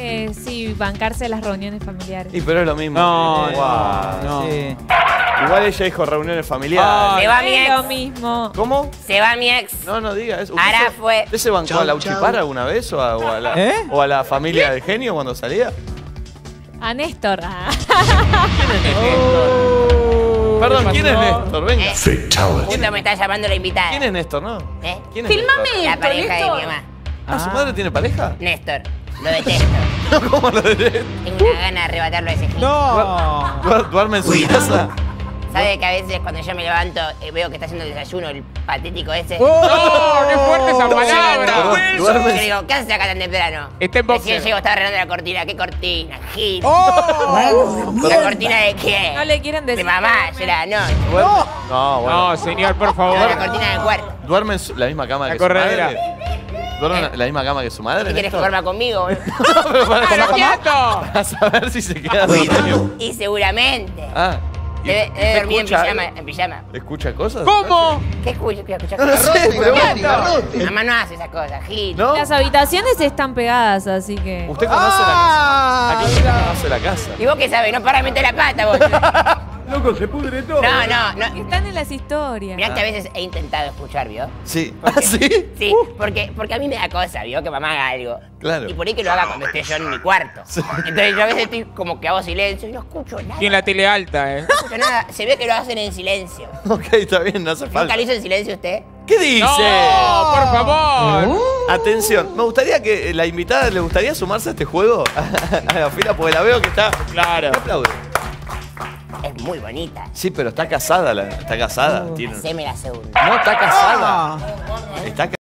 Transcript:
Sí, bancarse las reuniones familiares. Y pero es lo mismo. No, Guau, no. sí. Igual ella dijo reuniones familiares. Se va mi Es lo ex. mismo. ¿Cómo? Se va mi ex. No diga eso. Ahora fue. ¿Usted se bancó a la Uchipara alguna vez o a la familia del genio cuando salía? A Néstor. Ah. Perdón, ¿quién es Néstor? Venga. Justo me está llamando la invitada. ¿Quién es Néstor, no? ¿Eh? ¿Quién es Filmame. La pareja de Néstor. mi mamá. Ah, ¿su madre tiene pareja? Néstor. Lo detesto. ¿Cómo lo diré? Tengo una gana de arrebatarlo a ese gil. No. ¿Duerme en su casa? ¿Sabe que a veces cuando yo me levanto veo que está haciendo el desayuno, el patético ese? ¡No! ¡Qué fuerte esa palabra! Yo Duerme. le digo, ¿qué haces acá tan temprano? Está en boxer. Recién llego, estaba arreglando la cortina. ¿Qué cortina? Gil. ¡Oh! ¿La cortina de qué? No le quieren decir. De mamá, yo la no. No, bueno. No, señor, por La favor. cortina del cuarto. ¿Duerme en la misma cama La que su corredera. madre? ¿Duerme en la misma cama que su madre? ¿Qué quieres que Néstor? duerma conmigo? Pero para ¡Quieto! para saber si se queda dormido. Y seguramente. Ah. ¿y Debe usted dormir en escucha pijama, algo? en pijama. ¿Escucha cosas? ¿Cómo? ¿Qué escucha? ¿Qué escucha? No sé, pero Mi mamá no hace esas cosas, Gil. ¿no? Las habitaciones están pegadas, así que. ¿Usted conoce la casa? Aquí usted conoce la casa. ¿Y vos qué sabés? No para de meter la pata, vos. Loco, se pudre todo. No. Están en las historias. Mirá que a veces he intentado escuchar, ¿vio? Sí. ¿Ah, sí? Sí, porque a mí me da cosa, ¿vio? Que mamá haga algo. Claro. Y por ahí que lo haga cuando esté yo en mi cuarto. Sí. Entonces yo a veces estoy como que hago silencio y no escucho nada. Tiene la tele alta, ¿eh? No escucho nada. Se ve que lo hacen en silencio. Ok, está bien, no hace ¿Nunca falta. lo hizo en silencio usted? ¿Qué dice? ¡No! ¡Por favor! Atención, me gustaría que la invitada le gustaría sumarse a este juego a la fila porque la veo que está. Claro. ¿Qué aplaude? Es muy bonita. Sí, pero está casada, está casada. Tiene... Haceme la segunda. No, está casada. Está